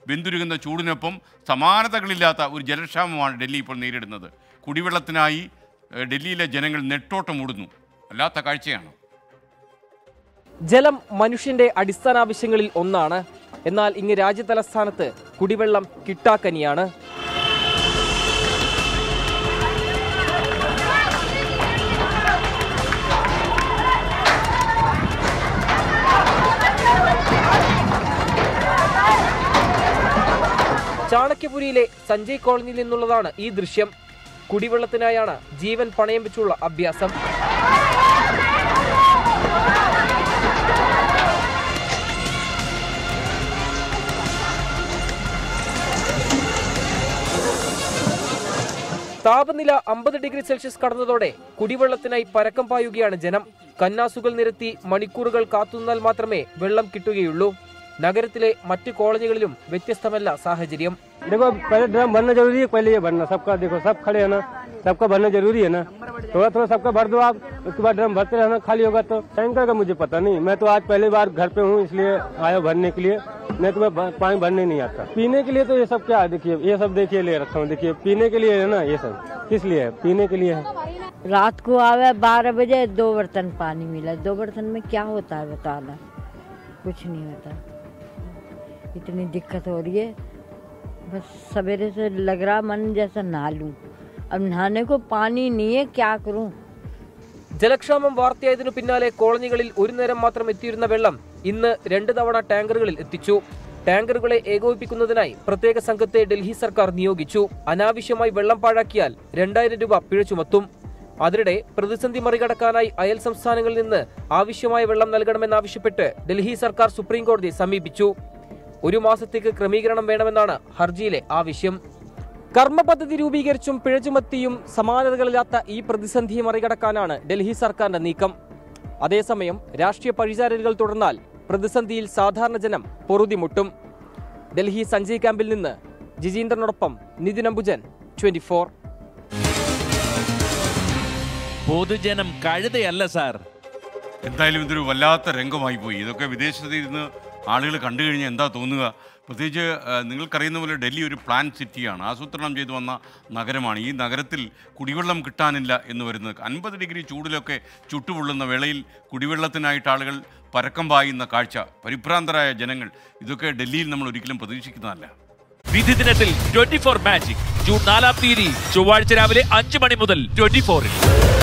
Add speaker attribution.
Speaker 1: വെന്തുരുകുന്ന ചൂടിനൊപ്പം സമാനതകളില്ലാത്ത ഒരു ജലക്ഷാമമാണ് ഡൽഹി ഇപ്പോൾ നേരിടുന്നത്. കുടിവെള്ളത്തിനായി ഡൽഹിയിലെ ജനങ്ങൾ നെട്ടോട്ടമോടുന്നു. അല്ലാത്ത കാഴ്ചയാണ്.
Speaker 2: ജലം മനുഷ്യന്റെ അടിസ്ഥാന ആവശ്യങ്ങളിൽ ഒന്നാണ്. എന്നാൽ ഇങ്ങ് രാജ്യതലസ്ഥാനത്ത് കുടിവെള്ളം കിട്ടാക്കനിയാണ്. ചാണക്യപുരിയിലെ സഞ്ജയ് കോളനിയിൽ നിന്നുള്ളതാണ് ഈ ദൃശ്യം. കുടിവെള്ളത്തിനായാണ് ജീവൻ പണയം വെച്ചുള്ള അഭ്യാസം. താപനില 50 ഡിഗ്രി സെൽഷ്യസ് കടന്നതോടെ കുടിവെള്ളത്തിനായി പരക്കം പായുകയാണ് ജനം. കന്നാസുകൾ നിരത്തി മണിക്കൂറുകൾ കാത്തുനിന്നാൽ മാത്രമേ വെള്ളം കിട്ടുകയുള്ളൂ. നഗരത്തിലെ മറ്റ് കോളനികളിലും വ്യത്യസ്തമല്ല സാഹചര്യം.
Speaker 3: देखो पहले ड्रम भरना जरूरी है, पहले ये भरना सबका, देखो सब खड़े है ना, सबका भरना जरूरी है ना, थोड़ा थोड़ा सबका भर दो आप, उसके बाद ड्रम भरते रहना, खाली होगा तो। टैंकर का मुझे पता नहीं, मैं तो आज पहली बार घर पे हूँ इसलिए आया भरने के लिए, नहीं तो मैं पानी भरने नहीं आता। पीने के लिए तो ये सब क्या है, देखिए ये सब देखिए ले रखा हूँ, देखिए पीने के लिए है ना, ये सब किस लिए है, पीने के लिए है।
Speaker 4: रात को आवे 12 बजे 2 बर्तन पानी मिला, 2 बर्तन में क्या होता है बताना, कुछ नहीं होता। इतनी दिक्कत हो रही है, बस सवेरे से लग रहा मन जैसा नहा लूं, अब नहाने को पानी नहीं है, क्या करूं।
Speaker 2: ജലക്ഷാമം വാർത്തയായതിനു പിന്നാലെ കോളനികളിൽ ഒരു നേരം മാത്രം എത്തിയിരുന്ന വെള്ളം ഇന്ന് 2 തവണ ടാങ്കറുകളിൽ എത്തിച്ചു. ടാങ്കറുകളെ ഏകോപിപ്പിക്കുന്നതിനായി പ്രത്യേക സംഘത്തെ ഡൽഹി സർക്കാർ നിയോഗിച്ചു. അനാവശ്യമായി വെള്ളം പാഴാക്കിയാൽ 2000 രൂപ പിഴ ചുമത്തും. അതിനിടെ പ്രതിസന്ധി മറികടക്കാനായി അയൽ സംസ്ഥാനങ്ങളിൽ നിന്ന് ആവശ്യമായ വെള്ളം നൽകണമെന്നാവശ്യപ്പെട്ട് ഡൽഹി സർക്കാർ സുപ്രീം കോടതിയെ സമീപിച്ചു. 1 മാസത്തേക്ക് ക്രമീകരണം വേണമെന്നാണ് ഹർജിയിലെ ആവശ്യം. കർമ്മ പദ്ധതി രൂപീകരിച്ചും പിഴ ചുമത്തിയും സമാനതകളില്ലാത്ത ഈ പ്രതിസന്ധിയെ മറികടക്കാനാണ് ഡൽഹി സർക്കാരിന്റെ നീക്കം. അതേസമയം രാഷ്ട്രീയ പഴിചാരലുകൾ തുടർന്നാൽ പ്രതിസന്ധിയിൽ സാധാരണ ജനം പൊറുതിമുട്ടും. ഡൽഹി സഞ്ജയ് ക്യാമ്പിൽ നിന്ന് ജിജീന്ദ്രനോടൊപ്പം നിതിൻ അംബുജൻ, 24.
Speaker 5: പൊതുജനം കഴുതയല്ല സാർ.
Speaker 1: എന്തായാലും ഇതൊരു വല്ലാത്ത രംഗമായി പോയി. ഇതൊക്കെ വിദേശത്തിരുന്ന് ആളുകൾ കണ്ടു കഴിഞ്ഞാൽ എന്താ തോന്നുക? പ്രത്യേകിച്ച് നിങ്ങൾക്കറിയുന്ന പോലെ ഡൽഹി ഒരു പ്ലാൻ സിറ്റിയാണ്, ആസൂത്രണം ചെയ്തു വന്ന നഗരമാണ്. ഈ നഗരത്തിൽ കുടിവെള്ളം കിട്ടാനില്ല എന്ന് വരുന്നത് 50 ഡിഗ്രി ചൂടിലൊക്കെ ചുട്ടുപൊള്ളുന്ന വേളയിൽ കുടിവെള്ളത്തിനായിട്ട് ആളുകൾ പരക്കം പായുന്ന കാഴ്ച, പരിഭ്രാന്തരായ ജനങ്ങൾ, ഇതൊക്കെ ഡൽഹിയിൽ നമ്മൾ ഒരിക്കലും പ്രതീക്ഷിക്കുന്നതല്ല.
Speaker 5: വിധി ദിനത്തിൽ 24 മാജിക് ജൂൺ 4 ചൊവ്വാഴ്ച രാവിലെ 5 മണി മുതൽ 24-ൽ.